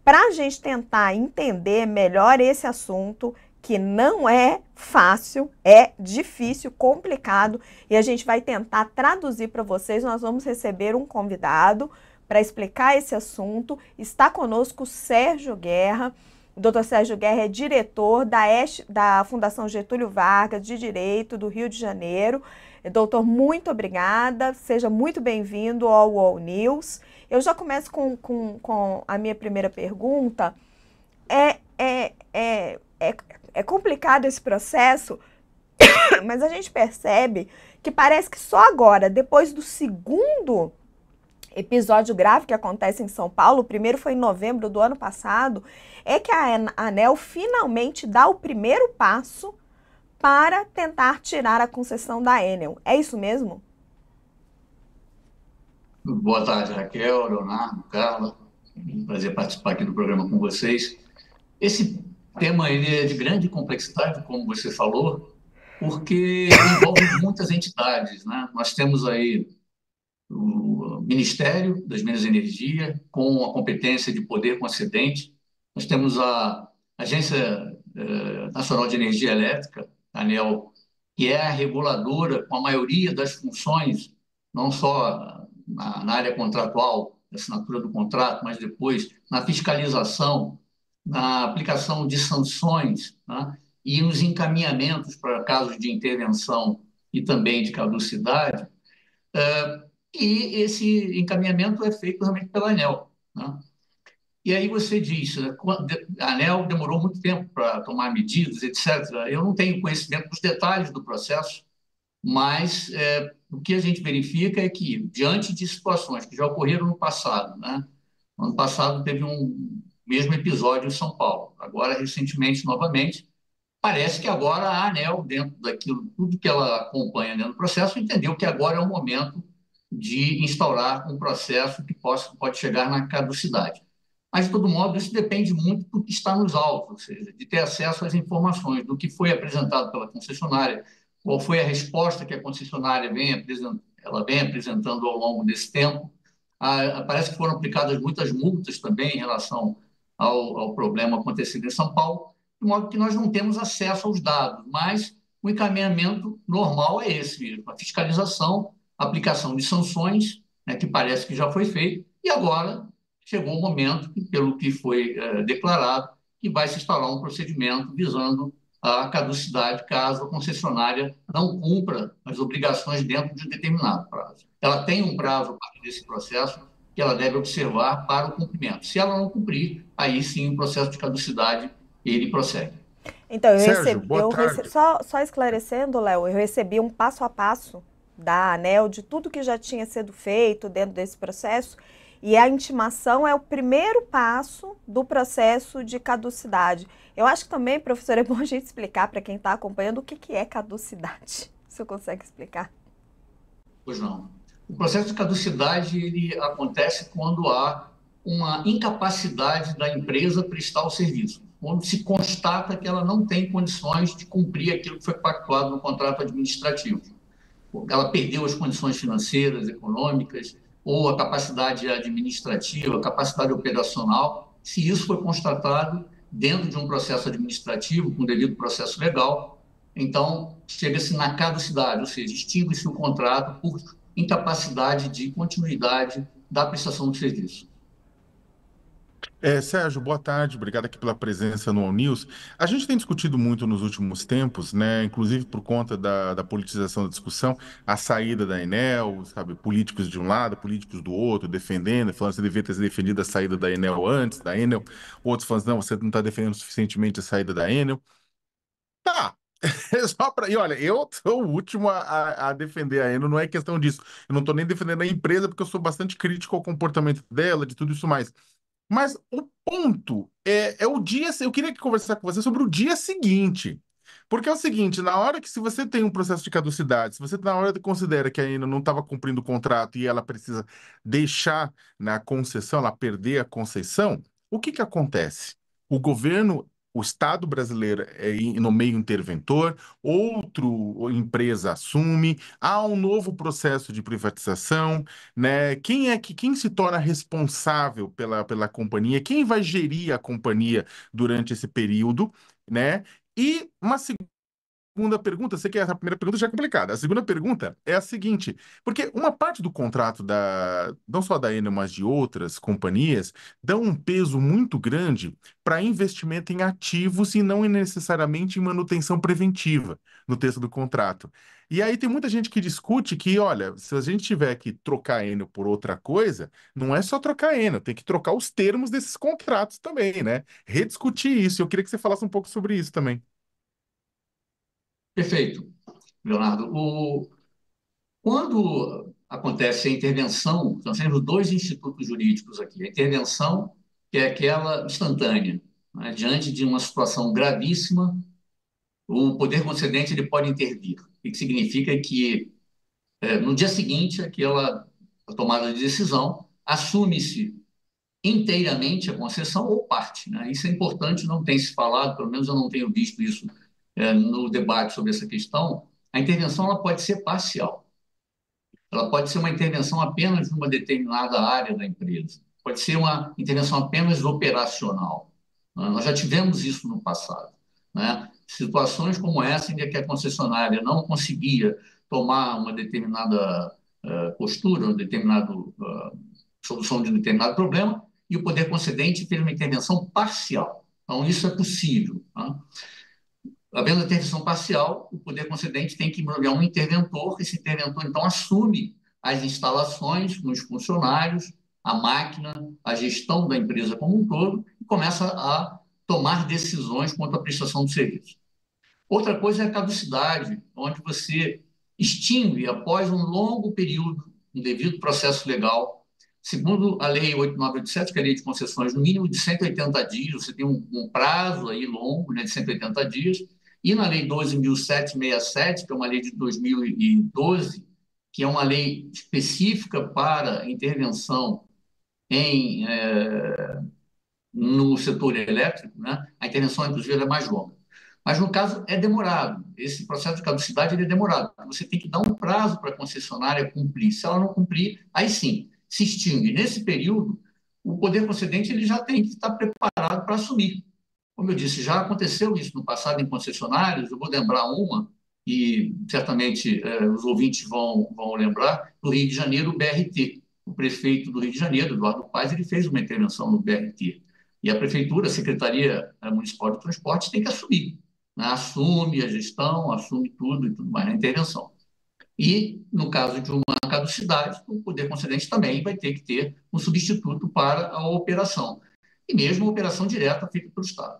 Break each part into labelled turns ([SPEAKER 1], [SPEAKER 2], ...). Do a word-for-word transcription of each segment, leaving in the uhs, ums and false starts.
[SPEAKER 1] para a gente tentar entender melhor esse assunto, que não é fácil, é difícil, complicado, e a gente vai tentar traduzir para vocês. Nós vamos receber um convidado para explicar esse assunto. Está conosco o Sérgio Guerra. O doutor Sérgio Guerra é diretor da, Est, da Fundação Getúlio Vargas de Direito do Rio de Janeiro. Doutor, muito obrigada. Seja muito bem-vindo ao U O L News. Eu já começo com, com, com a minha primeira pergunta. É, é, é, é, é complicado esse processo, mas a gente percebe que parece que só agora, depois do segundo episódio grave que acontece em São Paulo, o primeiro foi em novembro do ano passado, é que a ANEEL finalmente dá o primeiro passo para tentar tirar a concessão da Enel. É isso mesmo?
[SPEAKER 2] Boa tarde, Raquel, Leonardo, Carla. Um prazer participar aqui do programa com vocês. Esse tema ele é de grande complexidade, como você falou, porque envolve muitas entidades, né? Nós temos aí o Ministério das Minas e Energia, com a competência de poder concedente. Nós temos a Agência eh, Nacional de Energia Elétrica, a ANEEL, que é a reguladora com a maioria das funções, não só na, na área contratual, da assinatura do contrato, mas depois na fiscalização, na aplicação de sanções, né? E nos encaminhamentos para casos de intervenção e também de caducidade. E esse encaminhamento é feito realmente pela ANEEL, né? E aí você diz, né, a ANEEL demorou muito tempo para tomar medidas, etcétera. Eu não tenho conhecimento dos detalhes do processo, mas é, o que a gente verifica é que, diante de situações que já ocorreram no passado, né? No ano passado teve um mesmo episódio em São Paulo, agora recentemente novamente, parece que agora a ANEEL, dentro daquilo, tudo que ela acompanha dentro do processo, entendeu que agora é o momento de instaurar um processo que possa, pode chegar na caducidade. Mas, de todo modo, isso depende muito do que está nos autos, ou seja, de ter acesso às informações do que foi apresentado pela concessionária, qual foi a resposta que a concessionária vem apresentando, ela vem apresentando ao longo desse tempo. Ah, parece que foram aplicadas muitas multas também em relação ao, ao problema acontecido em São Paulo, de modo que nós não temos acesso aos dados, mas o encaminhamento normal é esse mesmo, a fiscalização, a aplicação de sanções, né, que parece que já foi feito, e agora chegou o momento, pelo que foi eh, declarado, que vai se instalar um procedimento visando a caducidade caso a concessionária não cumpra as obrigações dentro de um determinado prazo. Ela tem um prazo a partir desse processo que ela deve observar para o cumprimento. Se ela não cumprir, aí sim o processo de caducidade ele prossegue.
[SPEAKER 1] Então, eu
[SPEAKER 3] Sérgio,
[SPEAKER 1] recebi,
[SPEAKER 3] boa
[SPEAKER 1] eu recebi
[SPEAKER 3] tarde.
[SPEAKER 1] só, só esclarecendo, Léo, eu recebi um passo a passo da ANEEL de tudo que já tinha sido feito dentro desse processo, e a intimação é o primeiro passo do processo de caducidade. Eu acho que também, professor, é bom a gente explicar para quem está acompanhando o que, que é caducidade. Se você consegue explicar.
[SPEAKER 2] Pois não. O processo de caducidade ele acontece quando há uma incapacidade da empresa prestar o serviço, quando se constata que ela não tem condições de cumprir aquilo que foi pactuado no contrato administrativo. Ela perdeu as condições financeiras, econômicas, ou a capacidade administrativa, a capacidade operacional. Se isso foi constatado dentro de um processo administrativo, com devido processo legal, então chega-se na caducidade, ou seja, extingue-se o contrato por incapacidade de continuidade da prestação do serviço.
[SPEAKER 3] É, Sérgio, boa tarde. Obrigado aqui pela presença no All News. A gente tem discutido muito nos últimos tempos, né, inclusive por conta da, da politização da discussão, a saída da Enel, sabe, políticos de um lado, políticos do outro, defendendo, falando que você devia ter defendido a saída da Enel antes, da Enel. Outros falando, não, você não está defendendo suficientemente a saída da Enel. Tá. É só pra... E olha, eu sou o último a, a- a defender a Enel, não é questão disso. Eu não estou nem defendendo a empresa, porque eu sou bastante crítico ao comportamento dela, de tudo isso mais. Mas o ponto é, é o dia. Eu queria conversar com você sobre o dia seguinte. Porque é o seguinte, na hora que se você tem um processo de caducidade, se você na hora que considera que a Enel não estava cumprindo o contrato e ela precisa deixar na concessão, ela perder a concessão, o que que acontece? O governo o Estado brasileiro é in- no meio interventor, outro empresa assume, há um novo processo de privatização, né? Quem é que quem se torna responsável pela, pela companhia? Quem vai gerir a companhia durante esse período, né? E uma segunda pergunta, sei que essa primeira pergunta já é complicada. A segunda pergunta é a seguinte, porque uma parte do contrato da, não só da Enel, mas de outras companhias, dão um peso muito grande para investimento em ativos e não necessariamente em manutenção preventiva no texto do contrato. E aí tem muita gente que discute que, olha, se a gente tiver que trocar a Enel por outra coisa, não é só trocar a Enel, tem que trocar os termos desses contratos também, né? Rediscutir isso. Eu queria que você falasse um pouco sobre isso também.
[SPEAKER 2] Perfeito, Leonardo. O, quando acontece a intervenção, nós temos dois institutos jurídicos aqui. A intervenção, que é aquela instantânea, né? Diante de uma situação gravíssima, o poder concedente ele pode intervir. O que significa que, é, no dia seguinte, aquela a tomada de decisão, assume-se inteiramente a concessão ou parte, né? Isso é importante, não tem se falado, pelo menos eu não tenho visto isso, é, no debate sobre essa questão. A intervenção ela pode ser parcial. Ela pode ser uma intervenção apenas numa determinada área da empresa, pode ser uma intervenção apenas operacional, né? Nós já tivemos isso no passado, né? Situações como essa, em que a concessionária não conseguia tomar uma determinada uh, postura, uma determinada uh, solução de um determinado problema, e o poder concedente fez uma intervenção parcial. Então, isso é possível, né? Havendo a intervenção parcial, o poder concedente tem que nomear um interventor, esse interventor, então, assume as instalações nos funcionários, a máquina, a gestão da empresa como um todo, e começa a tomar decisões quanto à prestação do serviço. Outra coisa é a caducidade, onde você extingue, após um longo período, um devido processo legal. Segundo a Lei oito mil novecentos e oitenta e sete, que é a Lei de Concessões, no mínimo de cento e oitenta dias, você tem um, um prazo aí longo, né, de cento e oitenta dias, e na Lei doze mil setecentos e sessenta e sete, que é uma lei de dois mil e doze, que é uma lei específica para intervenção em, é, no setor elétrico, né, a intervenção, inclusive, é mais longa. Mas, no caso, é demorado. Esse processo de caducidade ele é demorado. Você tem que dar um prazo para a concessionária cumprir. Se ela não cumprir, aí sim, se extingue. Nesse período, o poder concedente ele já tem que estar preparado para assumir. Como eu disse, já aconteceu isso no passado em concessionários. Eu vou lembrar uma, e certamente eh, os ouvintes vão, vão lembrar, no Rio de Janeiro, o B R T. O prefeito do Rio de Janeiro, Eduardo Paes, ele fez uma intervenção no B R T. E a prefeitura, a Secretaria Municipal de Transportes, tem que assumir, né? Assume a gestão, assume tudo e tudo mais na intervenção. E, no caso de uma caducidade, o poder concedente também vai ter que ter um substituto para a operação. E mesmo a operação direta feita pelo Estado.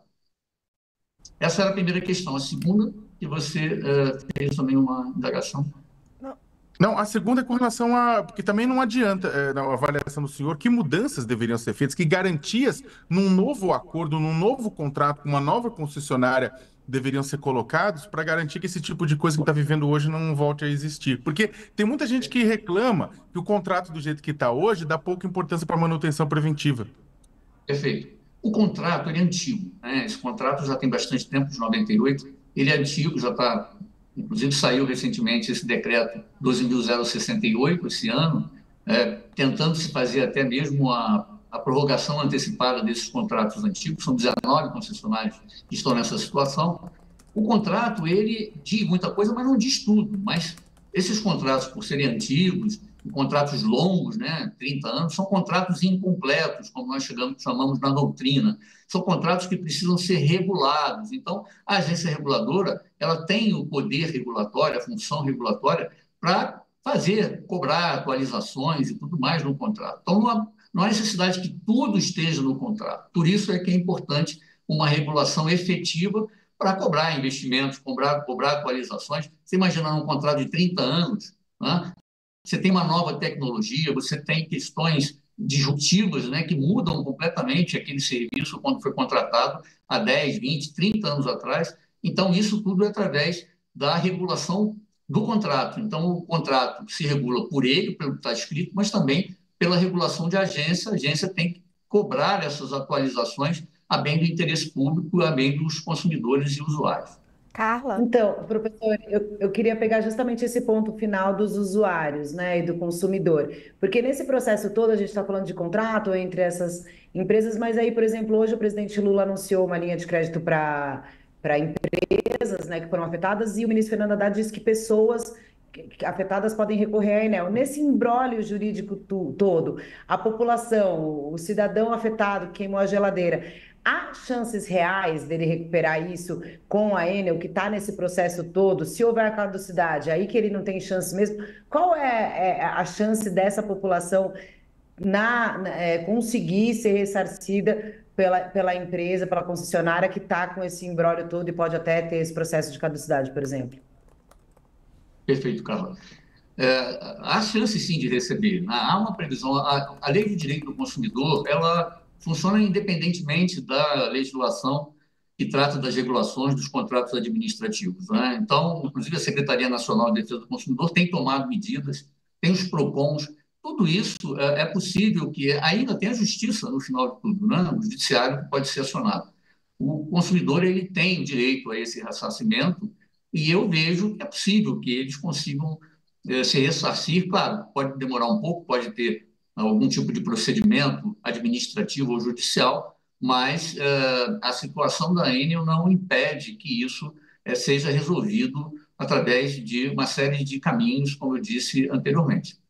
[SPEAKER 2] Essa era a primeira questão. A segunda, que você uh, fez também uma indagação.
[SPEAKER 3] Não, a segunda é com relação a... Porque também não adianta, é, na avaliação do senhor, que mudanças deveriam ser feitas, que garantias num novo acordo, num novo contrato, com uma nova concessionária deveriam ser colocados para garantir que esse tipo de coisa que está vivendo hoje não volte a existir. Porque tem muita gente que reclama que o contrato do jeito que está hoje dá pouca importância para a manutenção preventiva.
[SPEAKER 2] Perfeito. O contrato ele é antigo, né? Esse contrato já tem bastante tempo, de noventa e oito, ele é antigo, já está... Inclusive, saiu recentemente esse decreto doze mil sessenta e oito, esse ano, é, tentando se fazer até mesmo a, a prorrogação antecipada desses contratos antigos. São dezenove concessionários que estão nessa situação. O contrato, ele diz muita coisa, mas não diz tudo. Mas esses contratos, por serem antigos, contratos longos, né, trinta anos, são contratos incompletos, como nós chegamos, chamamos na doutrina. São contratos que precisam ser regulados. Então, a agência reguladora ela tem o poder regulatório, a função regulatória, para fazer, cobrar atualizações e tudo mais no contrato. Então, não há, não há necessidade que tudo esteja no contrato. Por isso é que é importante uma regulação efetiva para cobrar investimentos, cobrar, cobrar atualizações. Você imagina um contrato de trinta anos, né? Você tem uma nova tecnologia, você tem questões disruptivas, né, que mudam completamente aquele serviço quando foi contratado há dez, vinte, trinta anos atrás. Então, isso tudo é através da regulação do contrato. Então, o contrato se regula por ele, pelo que está escrito, mas também pela regulação de agência. A agência tem que cobrar essas atualizações a bem do interesse público, a bem dos consumidores e usuários.
[SPEAKER 1] Carla?
[SPEAKER 4] Então, professor, eu, eu queria pegar justamente esse ponto final dos usuários, né, e do consumidor, porque nesse processo todo a gente está falando de contrato entre essas empresas, mas aí, por exemplo, hoje o presidente Lula anunciou uma linha de crédito para para empresas, né, que foram afetadas, e o ministro Fernando Haddad disse que pessoas que- que afetadas podem recorrer à Enel. Nesse imbróglio jurídico tu- todo, a população, o cidadão afetado que queimou a geladeira, há chances reais dele recuperar isso com a Enel, que está nesse processo todo? Se houver a caducidade, aí que ele não tem chance mesmo, qual é, é a chance dessa população na, na- é, conseguir ser ressarcida pela, pela empresa, pela concessionária que está com esse imbróglio todo e pode até ter esse processo de caducidade, por exemplo?
[SPEAKER 2] Perfeito, Carla. É, há chance, sim, de receber, né? Há uma previsão. A, a lei de direito do consumidor, ela funciona independentemente da legislação que trata das regulações dos contratos administrativos, né? Então, inclusive, a Secretaria Nacional de Defesa do Consumidor tem tomado medidas, tem os PROCONs, tudo isso é, é possível que ainda tenha justiça no final de tudo, né? O judiciário pode ser acionado. O consumidor ele tem direito a esse ressarcimento e eu vejo que é possível que eles consigam eh, se ressarcir. Claro, pode demorar um pouco, pode ter algum tipo de procedimento administrativo ou judicial, mas eh, a situação da Enel não impede que isso eh, seja resolvido através de uma série de caminhos, como eu disse anteriormente.